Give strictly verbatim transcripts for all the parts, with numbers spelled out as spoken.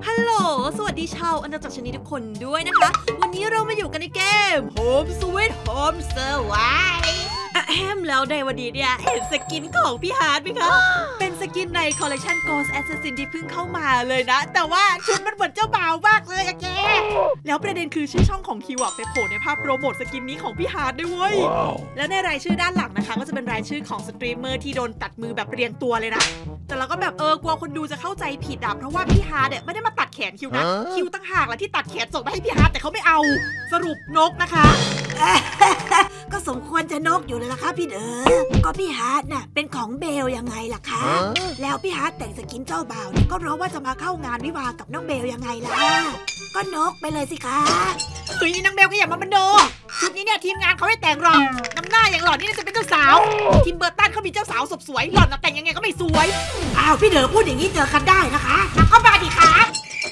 ฮัลโหลสวัสดีชาวอาณาจักรชนิดทุกคนด้วยนะคะวันนี้เรามาอยู่กันในเกม Home Sweet Home Survive อะแฮมแล้วในวันนี้เนี่ยเห็นสกินของพี่ฮาร์ดไหมคะ เป็นสกินในคอลเลคชัน Ghost Assassin ที่เพิ่งเข้ามาเลยนะแต่ว่าชุดมันเหมือนเจ้าบ่าวมากเลยอะแกแล้วประเด็นคือชื่อช่องของคิวอะไปโผล่ในภาพโปรโมทสกินนี้ของพี่ฮาร์ดด้วยเว้ย wow. แล้วในรายชื่อด้านหลังนะคะก็จะเป็นรายชื่อของสตรีมเมอร์ที่โดนตัดมือแบบเรียงตัวเลยนะแต่เราก็แบบเออกลัวคนดูจะเข้าใจผิดอะเพราะว่าพี่ฮาร์ดเนี่ยไม่ได้มาตัดแขนคิวนะคิวตั้งหากแหละที่ตัดแขนส่งไปให้พี่ฮาร์ดแต่เขาไม่เอาสรุปนกนะคะก็สมควรจะนกอยู่เลยล่ะค่ะพี่เด้อก็พี่ฮาร์ดน่ะเป็นของเบลยังไงล่ะคะแล้วพี่ฮาร์ดแต่งสกินเจ้าบ่าวก็เพราะว่าจะมาเข้างานวิวากับน้องเบลยังไงล่ะก็นกไปเลยสิคะเฮ้ยน้องเบลก็อย่ามาบันโดชุดนี้เนี่ยทีมงานเขาให้แต่งหรอกน้ำหน้าอย่างหล่อนนี่น่าจะเป็นเจ้าสาวทีมเบอร์ตันเขามีเจ้าสาวสวยสวยหล่อนแต่งยังไงก็ไม่สวยอ้าวพี่เด้อพูดอย่างนี้เจอกันได้นะคะก็มาดิครับ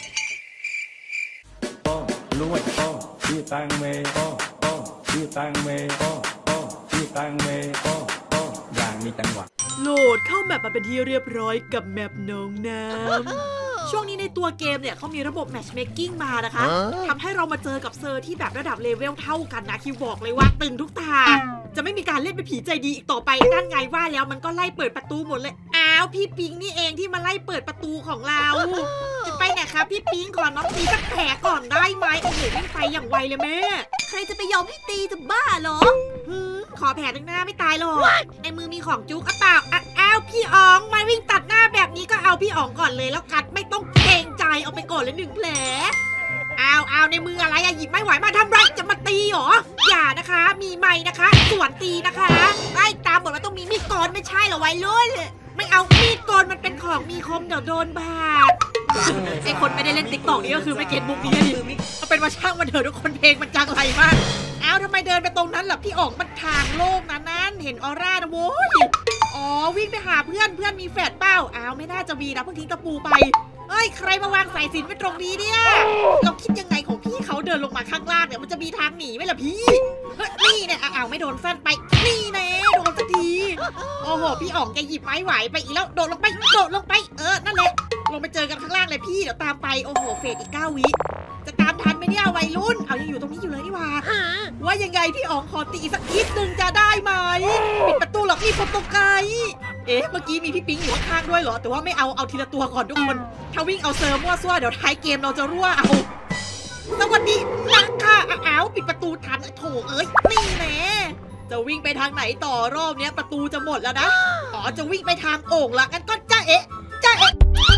ลุงไอ้โอ้พี่ตังเมโอ้โอ้พี่ตังเมโอ้โอ้พี่ตังเมโอ้โอ้อย่างมีจังหวะโหลดเข้าแมปมาเป็นที่เรียบร้อยกับแมปน้องน้ำช่วงนี้ในตัวเกมเนี่ยเขามีระบบ matchmaking มานะคะทำให้เรามาเจอกับเซอร์ที่แบบระดับเลเวลเท่ากันนะคิวบอกเลยว่าตึงทุกตาจะไม่มีการเล่นเป็นผีใจดีอีกต่อไปนั่นไงว่าแล้วมันก็ไล่เปิดประตูหมดเลยอ้าวพี่ปิงนี่เองที่มาไล่เปิดประตูของเราจะไปไหนคะพี่ปิงขอน้องตีสักแผลก่อนได้ไหมโอ้โหวิ่งไปอย่างไวเลยแม่ใครจะไปยอมให้ตีจะบ้าเหรอขอแผลตั้งหน้าไม่ตายหรอกในมือมีของจุ๊กอ่ะเปล่าอ้าวพี่อ๋องมาวิ่งตัดหน้าแบบนี้ก็เอาพี่อ๋องก่อนเลยแล้วกัดไม่ต้องเกรงใจเอาไปก่อนเลยหนึ่งแผลอ้าวอ้าวในมืออะไรอะหยิบไม่ไหวมาทำไรจะมาตีหรออย่านะคะมีไม้นะคะสวนตีนะคะไล่ตามหมดว่าต้องมีมีดโกนไม่ใช่เหรอไว้เลยไม่เอามีดโกนมันเป็นของมีคมเดี๋ยวโดนบาดไอคนไม่ได้เล่นติ๊กต็อกนี่ก็คือไม่เก็ตมุกนี้ดิเอาเป็นว่าช่างมันเถอะทุกคนเพลงมันจังไรมากอ้าวทำไมเดินไปตรงนั้นล่ะพี่อ๋องมันทางโลกนะนั่นเห็นออร่านะโว้ยอ๋อวิ่งไปหาเพื่อนเพื่อนมีแฝดเป้าอ้าวไม่น่าจะมีนะเพิ่งทิ้งตะปูไปเอ้ยใครมาวางสายสิญจน์ไว้ตรงนี้เนี่ยเราคิดยังไงของพี่เขาเดินลงมาข้างล่างเนี่ยมันจะมีทางหนีไหมล่ะพี่เฮ้ยนี่เนี่ยอ้าวไม่โดนสั้นไปนี่แน่โดนสักทีโอ้โหพี่อ๋องแกหยิบไม้ไหวไปอีกแล้วโดดลงไปโดดลงไปเออนั่นแหละลงไปเจอกันข้างล่างเลยพี่เดี๋ยวตามไปโอ้โหเฟสอีกเก้าวิจะตามทันไหมเนี่ยวัยรุ่นเอายังอยู่ตรงนี้อยู่เลยนี่ว่าว่ายังไงพี่อ๋องขอตีสักนิดนึงจะได้ไหมปิดประตูหรอกนี่โปรโตไกด์เอ๊ะเมื่อกี้มีพี่ปิ๊งอยู่ข้างๆด้วยเหรอแต่ว่าไม่เอาเอาทีละตัวก่อนทุกคนถ้าวิ่งเอาเซอร์มั่วซั่วเดี๋ยวท้ายเกมเราจะรั่วเอาสวัสดีนักค่ะอ้าวปิดประตูทันโถเอ้ยนี่แน่จะวิ่งไปทางไหนต่อรอบเนี้ยประตูจะหมดแล้วนะอ๋อจะวิ่งไปทางโอ่งละงั้นก็จ้าเอ๊ะจ้าเอ๊ะ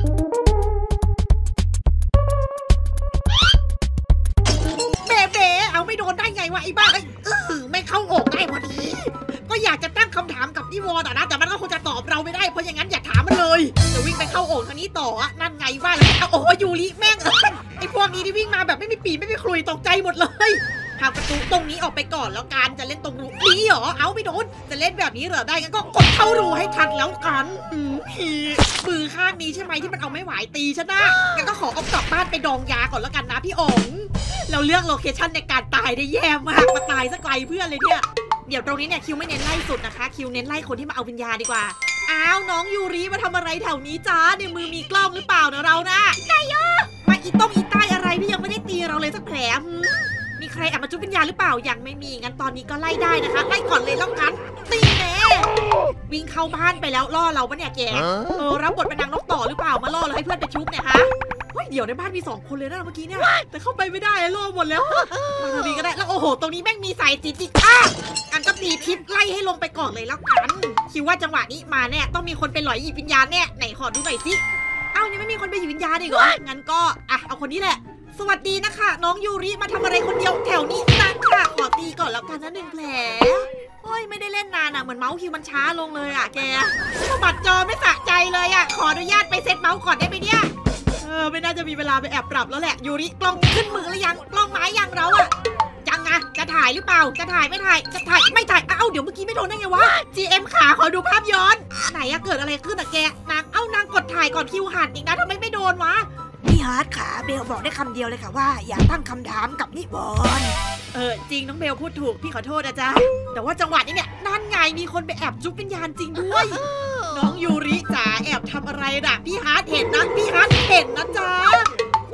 เอาไม่โดนได้ไงวะไอ้บ้าไอ้เออไม่เข้าอกได้พอดีก็อยากจะตั้งคำถามกับพี่วอนนะแต่มันก็คงจะตอบเราไม่ได้เพราะอย่างนั้นอย่าถามมันเลยจะวิ่งไปเข้าอกทางนี้ต่อนั่นไงว่าแล้วเอาโอ้ยูริแม่งเออไอ้พวกนี้ที่วิ่งมาแบบไม่มีปีไม่มีคลุยตกใจหมดเลยทางประตูตรงนี้ออกไปก่อนแล้วกันจะเล่นตรงรูนี้เหรอเอาไม่โดนจะเล่นแบบนี้เหรอได้งั้นก็กดเข้ารูให้ทันแล้วกันมือข้างนี้ใช่ไหมที่มันเอาไม่ไหวตีฉันนะงั้นก็ขอเอากลับบ้านไปดองยาก่อนแล้วกันนะพี่อ๋องเราเลือกโลเคชั่นในการตายได้แย่มากมาตายซะไกลเพื่อนเลยเนี่ยเดี๋ยวตรงนี้เนี่ยคิวไม่เน้นไล่สุดนะคะคิวเน้นไล่คนที่มาเอาวิญญาณดีกว่าอ้าวน้องยูริมาทำอะไรแถวนี้จ้าในมือมีกล้องหรือเปล่านะเรานะได้เยอะมาอีต้มอีใต้อะไรที่ยังไม่ได้ตีเราเลยสักแผลมีใครแอบมาจุ๊บวิญญาณหรือเปล่ายังไม่มีงั้นตอนนี้ก็ไล่ได้นะคะไล่ก่อนเลยแล้วกันตีแน่วิ่งเข้าบ้านไปแล้วล่อเราปะเนี่ยแกเออรับบทเป็นนางนกต่อหรือเปล่ามาล่อเราให้เพื่อนไปชุบเนี่ยฮะเดี๋ยวในบ้านมีสองคนเลยนะเมื่อกี้เนี่ยแต่เข้าไปไม่ได้ล่อหมดแล้วมาทางนี้ก็ได้แล้วโอ้โหตรงนี้แม่งมีสายสิญจน์อีกอ่ะกันก็ตีทิพย์ไล่ให้ลงไปก่อนเลยแล้วกันคิดว่าจังหวะนี้มาแน่ต้องมีคนไปหลอยหยิบวิญญาณแน่ไหนขอดูหน่อยสิเอ้ายังไม่มีคนไปหยิบวิญญาณอีกเหรองั้นก็อ่ะเอาคนนี้แหละสวัสดีนะคะน้องยูริมาทำอะไรคนเดียวแถวนี้นะค่ะขอตีก่อนแล้วกันนะหนึ่งแผลโอ้ยไม่ได้เล่นนานอ่ะเหมือนเมาส์คิวมันช้าลงเลยอ่ะแกสมัดจอไม่สะใจเลยอ่ะขออนุญาตไปเซตเมาส์ก่อนได้ไหมเนี่ยเออไม่น่าจะมีเวลาไปแอบปรับแล้วแหละยูริกล้องขึ้นมือหรือยังกล้องไม้ยังเราอะยังอะจะถ่ายหรือเปล่าจะถ่ายไม่ถ่ายจะถ่ายไม่ถ่ายเอ้าเดี๋ยวเมื่อกี้ไม่โดนได้ไงวะ จี เอ็ม ขาขอดูภาพย้อนไหนอะเกิดอะไรขึ้นอะแกนางเอ้านางกดถ่ายก่อนคิวหันอีกนะทำไมไม่โดนวะพี่ฮาร์ดขาเบลบอกได้คำเดียวเลยค่ะว่าอย่าตั้งคำถามกับนิวรณ์เออจริงน้องเบลพูดถูกพี่ขอโทษนะจ๊ะแต่ว่าจังหวะนี้เนี่ยนั่นไงมีคนไปแอบจุ๊บวิญญาณจริงด้วยน้องยูริจ๋าแอบทำอะไรน่ะพี่ฮาร์ดเห็นนะพี่ฮาร์ดเห็นนะจ๊ะ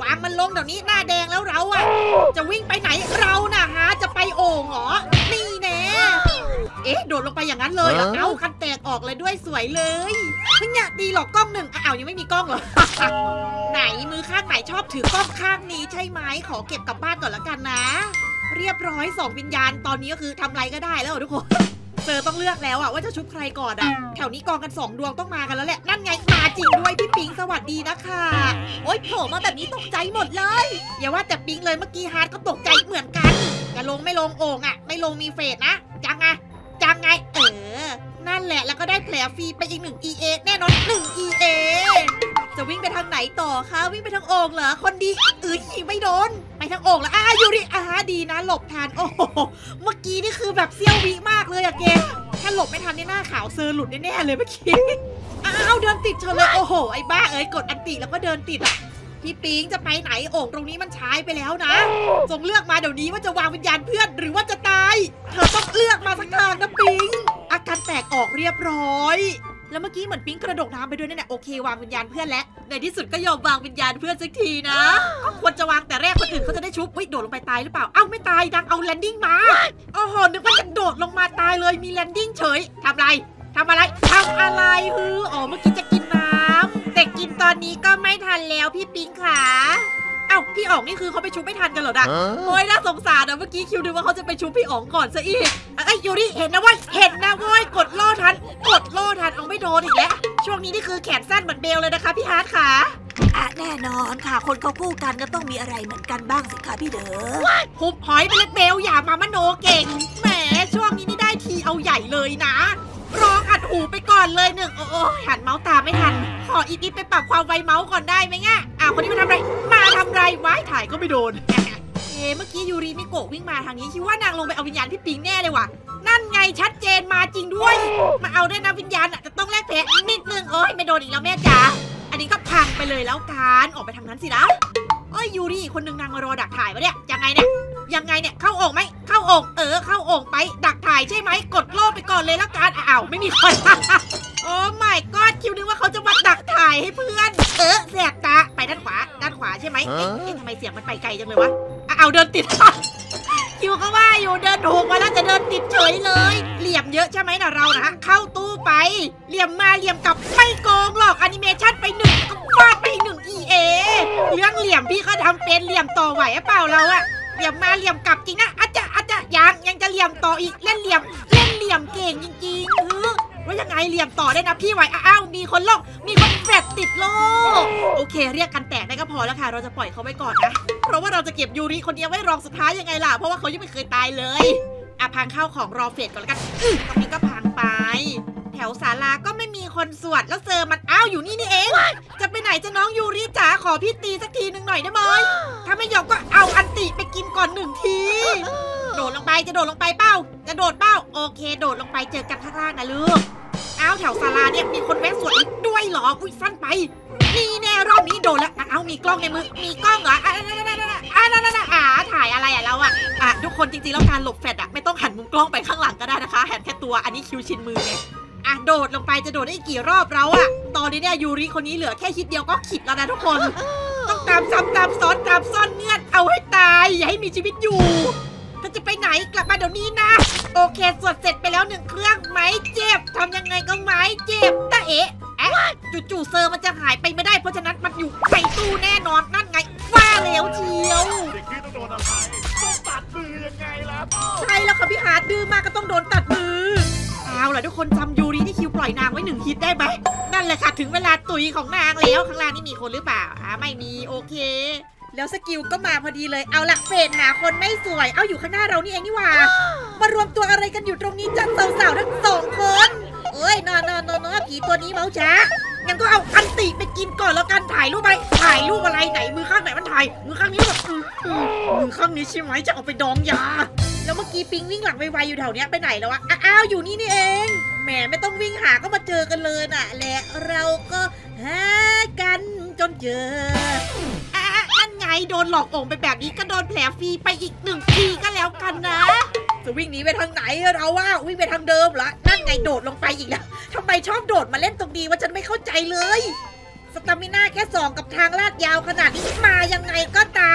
งเดี๋ยวนี้หน้าแดงแล้วเราอะจะวิ่งไปไหนเราน่ะฮะจะไปโอ่งเหรอนี่แน่เอ๊ะโดดลงไปอย่างนั้นเลยเอาคันแตกออกเลยด้วยสวยเลยเพิ่งอยากดีหรอกกล้องหนึ่งอ้าวยังไม่มีกล้องเหรอ ไหนมือข้างไหนชอบถือกล้องข้างนี้ใช่ไหมขอเก็บกลับบ้านก่อนละกันนะเรียบร้อยสองวิญญาณตอนนี้ก็คือทำไรก็ได้แล้วทุกคนเซอร์ต้องเลือกแล้วอะว่าจะชุบใครก่อนอะแถวนี้กองกันสองดวงต้องมากันแล้วแหละนั่นไงมาจริงด้วยพี่ปิงสวัสดีนะคะโอ๊ยโผล่มาแบบนี้ตกใจหมดเลยอย่าว่าแต่ปิงเลยเมื่อกี้ฮาร์ดก็ตกใจเหมือนกันจะลงไม่ลงโอ่งอะไม่ลงมีเฟสนะจังไงจังไงเออนั่นแหละแล้วก็ได้แผลฟรีไปอีกหนึ่ง อี เอ แน่นอนหนึ่ง อี เอ จะวิ่งไปทางไหนต่อคะวิ่งไปทางโอ่งเหรอคนดีเอ้ยไม่โดนไปทางโอ่งแล้วอ่ะอยู่ดิอ่าดีนะหลบทันโอ้โหเมื่อกี้นี่คือแบบเสี้ยววิมากเลยอะเกมถ้าหลบไม่ทันนี่หน้าขาวเซอร์หลุดแน่ๆเลยเมื่อกี้อ้าวเดินติดเฉยเลยโอ้โหไอ้บ้าเอ้ยกดอันติแล้วก็เดินติดอะพี่ปิงจะไปไหนโอ่งตรงนี้มันใช้ไปแล้วนะจงเลือกมาเดี๋ยวนี้ว่าจะวางวิญญาณเพื่อนหรือว่าจะตายเธอต้องเลือกมาสักทางนะปิงอาการแตกออกเรียบร้อยแล้วเมื่อกี้เหมือนปิ๊งกระโดดน้ำไปด้วยนั่นแหละโอเควางวิญญาณเพื่อนแล้วในที่สุดก็ยอมวางวิญญาณเพื่อนสักทีนะก็ควรจะวางแต่แรกคนอื่นเขาจะได้ชุบวิโดดลงไปตายหรือเปล่าเอ้าไม่ตายดังเอาแลนดิ้งมาโอ้โหนึกว่าจะโดดลงมาตายเลยมีแลนดิ้งเฉยทำอะไรทำอะไรทำอะไรฮืออ๋อเมื่อกี้จะกินน้ำแต่กินตอนนี้ก็ไม่ทันแล้วพี่ปิ๊งค่ะเอ้าพี่อ๋องนี่คือเขาไปชุบไม่ทันกันเหรอนะโอ้ยน่าสงสารนะเมื่อกี้คิวนึกว่าเขาจะไปชุบพี่อ๋องก่อนซะอีกไอ้ยูริเห็นนะว่าเห็นนะว้ยกดโล่ทันกดโล่ทันเอาไม่โดนอีกแล้วช่วงนี้นี่คือแขนสั้นเหมือนเบลเลยนะคะพี่ฮาร์ดค่ะอ่ะแน่นอนค่ะคนเขาคู่กันก็ต้องมีอะไรเหมือนกันบ้างสิคะพี่เด๋อหุบหอยไปเลยเบลอย่ามามโนเก่งแหมช่วงนี้นี่ได้ทีเอาใหญ่เลยนะร้องอัดหูไปก่อนเลยหนึ่งโอ้โหหันเมาส์ตามไม่ทันขออีกนิดไปปรับความไวเมาส์ก่อนได้ไหมง่ะอ้าวคนนี้มาทำไรมาทำไรไว้ถ่ายก็ไม่โดนเอ๊เมื่อกี้ยูริมิโกะวิ่งมาทางนี้คิดว่านางลงไปเอาวิญญาณพี่ปิงแน่เลยว่ะนั่นไงชัดเจนมาจริงด้วยมาเอาด้วยนะวิญญาณจะต้องแลกแผลนิดนึงโอ้ยไม่โดนอีกแล้วแม่จ๋าอันนี้ก็พังไปเลยแล้วกันออกไปทางนั้นสินะเอ้ยยูริคนนึงนางมารอดักถ่ายวะเนี่ยยังไงเนี่ยยังไงเนี่ยเข้าโอ่งไหมเข้าโอ่งเออเข้าโอ่งไปดักถ่ายใช่ไหมกดโล่ไปก่อนเลยแล้วกันอ้าวไม่มีคนโอ้ my god คิวนึกว่าเขาจะมาดักถ่ายให้เพื่อนเออแสบตาไปด้านขวาด้านขวาใช่ไหมเอ๊ะทำไมเสียงมันไปไกลจังเลยวะอ้าวเดินติดคิวเขาว่าอยู่เดินถูกมาแล้วจะเดินติดเฉยเลยเหลี่ยมเยอะใช่ไหมนะเรานะเข้าตู้ไปเหลี่ยมมาเหลี่ยมกลับไม่โกงหรอกแอนิเมชันไปหนึ่งก็ฟาดไปอีกหนึ่ง อี เอ เรื่องเหลี่ยมพี่เขาทำเป็นเหลี่ยมต่อไหวหรือเปล่าเราอะเหลี่ยมมาเหลี่ยมกลับจริงนะอาจจะอาจจะยังยังจะเหลี่ยมต่ออีกเล่นเหลี่ยมเล่นเหลี่ยมเก่งจริงๆเออว่ายังไงเหลี่ยมต่อได้นะพี่ไหวอ้าวมีคนโลกมีคนแฟดติดโลกโอเคเรียกกันแตกได้ก็พอแล้วค่ะเราจะปล่อยเขาไว้ก่อนนะเพราะว่าเราจะเก็บยูริคนเดียวไว้รองสุดท้ายยังไงล่ะเพราะว่าเขายังไม่เคยตายเลยอ่ะพังเข้าของรอเฟดก่อนแล้วกันตรงนี้ก็พังไปแถวศาลาก็ไม่มีคนสวดแล้วเซอร์มันอ้าวอยู่นี่นี่เองจะไปไหนจะน้องยูริจ๋าขอพี่ตีสักทีหนึ่งหน่อยได้ไหมถ้าไม่ยอมก็เอาอันติไปกินก่อนหนึ่งทีโดดลงไปจะโดดลงไปเป้าจะโดดเป้าโอเคโดดลงไปเจอกันข้างล่างนะลูกอ้าวแถวศาลาเนี่ยมีคนแวะสวดด้วยเหรออุ้ยสั้นไปนี่แน่รอบนี้โดนแล้วอ้าวมีกล้องในมือมีกล้องเหรออ่ะนั่นนั่นอ่ะนั่นนั่นอ่ะถ่ายอะไรอ่ะเราอ่ะอ่ะทุกคนจริงๆแล้วการหลบแฟดอ่ะไม่ต้องหันมุมกล้องไปข้างหลังก็ได้นะคะหันแค่ตัวอันนี้คิวชินมือไงอ่ะโดดลงไปจะโดดได้กี่รอบเราอ่ะตอนนี้เนี่ยยูริคนนี้เหลือแค่คิดเดียวก็ขิดแล้วนะทุกคนต้องตามซ้ำตามซ้อนตามซ่อนเงื่อนเอาให้ตายอย่าให้มีชีวิตอยู่ถ้าจะไปไหนกลับมาเดี๋ยวนี้นะโอเคสวดเสร็จไปแล้วหนึ่งเครื่องไม้เจ็บทำยังไงก็ไม้เจ็บตาเอ๋เอ๊ะจู่ๆเซอร์มันจะหายไปไม่ได้เพราะฉะนั้นมันอยู่ในตู้แน่นอนนั่นไงว่าแล้วเชียวเด็กนี่ต้องโดนอะไรต้องตัดมือยังไงล่ะใช่แล้วค่ะพี่ฮาร์ดดื้อมากก็ต้องโดนตัดมือเอาล่ะทุกคนจำยูริที่คิวปล่อยนางไว้หนึ่งฮิตได้ไหมนั่นแหละค่ะถึงเวลาตุยของนางแล้วข้างล่างนี่มีคนหรือเปล่าอ่าไม่มีโอเคแล้วสกิลก็มาพอดีเลยเอาละเฟดหาคนไม่สวยเอาอยู่ข้างหน้าเรานี่เองนี่หว่ามารวมตัวอะไรกันอยู่ตรงนี้จันสาวๆทั้งสองคนเอ้ยนอนนอนนอนผีตัวนี้เมาช้างั้นก็เอาอันติไปกินก่อนแล้วกันถ่ายรูปอะไรถ่ายรูปอะไรไหนมือข้างไหนมันถ่ายมือข้างนี้แบบมือข้างนี้ใช่ไหมจะเอาไปดองยาแล้วเมื่อกี้ปิงวิ่งหลังไวๆอยู่แถวนี้ไปไหนแล้ววะอ้าวอยู่นี่นี่เองแหมไม่ต้องวิ่งหาก็มาเจอกันเลยน่ะและเราก็หากันจนเจอนั่นไงโดนหลอกโอ่งไปแบบนี้ก็โดนแผลฟรีไปอีกหนึ่งทีก็แล้วกันนะจะวิ่งหนีไปทางไหนเราว่าวิ่งไปทางเดิมละนั่นไงโดดลงไปอีกแล้วทำไมชอบโดดมาเล่นตรงนี้ว่าฉันไม่เข้าใจเลยสตามิน่าแค่สองกับทางลาดยาวขนาดนี้มายังไงก็ต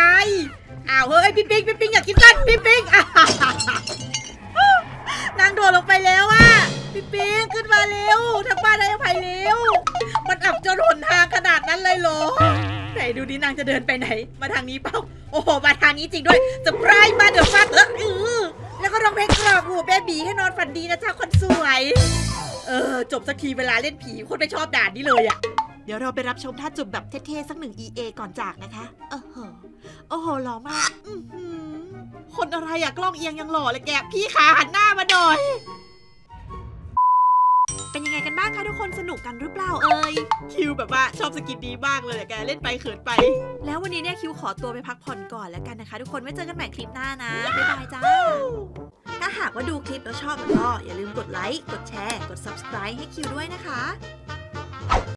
ไหนดูดินางจะเดินไปไหนมาทางนี้เปล่าโอ้โหมาทางนี้จริงด้วยจะไพรมาเดี๋ยวฟาดเออเออแล้วก็ร้องเพลงกรอกหูเบบีให้นอนฝันดีนะจ๊ะคนสวยเออจบสักทีเวลาเล่นผีคนไม่ชอบด่านนี้เลยอ่ะเดี๋ยวเราไปรับชมท่าจูบแบบเท่ๆสักหนึ่ง อี เอ ก่อนจากนะคะโอ้โหโอ้โหหล่อมากอื้อหือคนอะไรอะกล้องเอียงยังหล่อเลยแกพี่ขาหันหน้ามาหน่อยเป็นยังไงกันบ้างคะทุกคนสนุกกันหรือเปล่าเอ่ยคิวแบบว่าชอบสกินดีมากเลยแกเล่นไปเขินไปแล้ววันนี้เนี่ยคิวขอตัวไปพักผ่อนก่อนแล้วกันนะคะทุกคนไว้เจอกันใหม่คลิปหน้านะบ๊ายบายจ้าถ้าหากว่าดูคลิปแล้วชอบก็อย่าลืมกดไลค์กดแชร์กด ซับสไครบ์ ให้คิวด้วยนะคะ